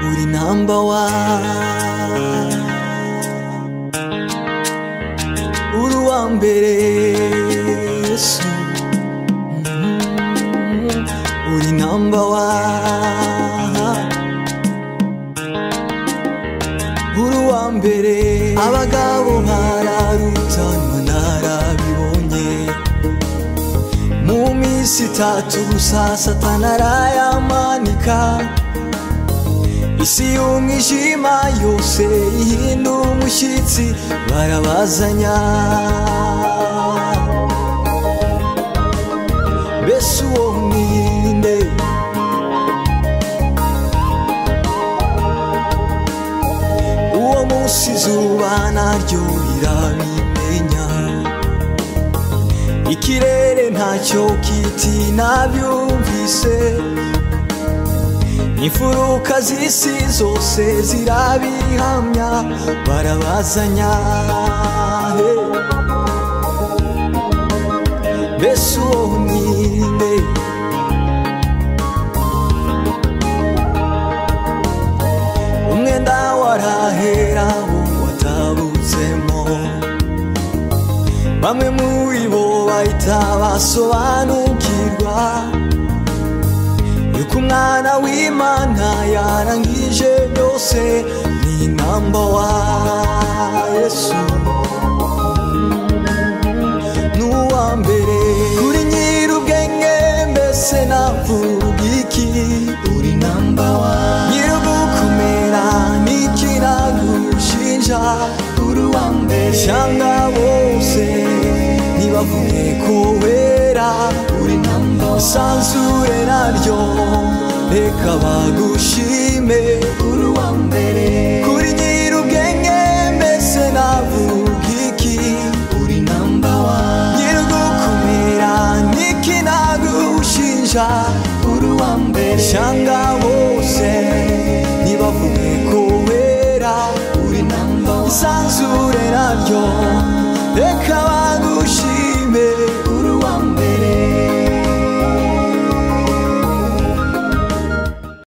uri number one, uri uwa mbere Yesu, uri number one, uri uwa mbere. Abagabo bararutanwa narabibonye, mu minsi 3 gusa Satani arayamanika, isi y'umwijima yose ihinda umushyitsi, barabazanya. Mbese uwo ninde? Uwo munsi izuba naryo rirabimenya, ikirere ntacyo kiti nabyumvise, imfuruka z'isi zose zirabihamya, barabazanya. Mbese uwo ninde? Umwenda warahera wo watabutsemo, bamwe muri bo bahita basobanukirwa yuko umwana w'Imana yarangije byose, ni number one Yesu, n'uwa mbere. Kuri nyir'ubwenge mbese navuga iki? Uri number one, nyir'ugukomera n'iki nagushinja? Uri uwa mbere. Shanga bose nibavuge ko wera, uri number one. Sanzure naryo reka bagushime, uri uwa mbere. Kuri nyir'ubwenge mbese navuga iki? Uri number one, nyir'ugukomera n'iki nagushinja? Uri uwa mbere. Shanga bose nibavuge ko wera, uri number one. Sanzure naryo reka